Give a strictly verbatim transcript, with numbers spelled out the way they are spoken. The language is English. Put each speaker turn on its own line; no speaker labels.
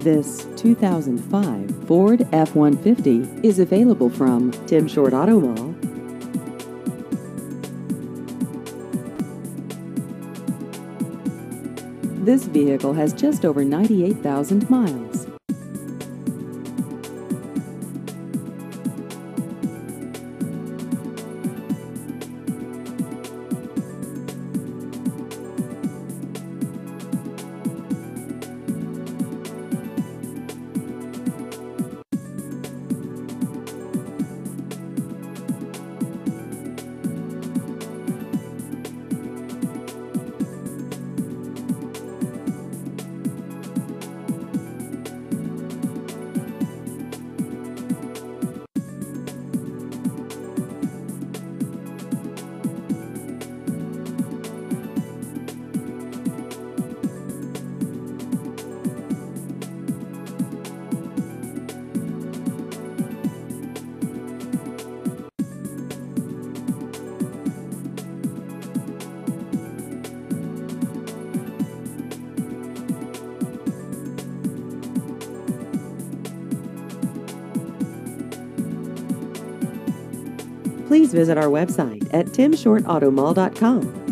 This two thousand five Ford F one fifty is available from Tim Short Auto Mall. This vehicle has just over ninety-eight thousand miles. Please visit our website at tim short auto mall dot com.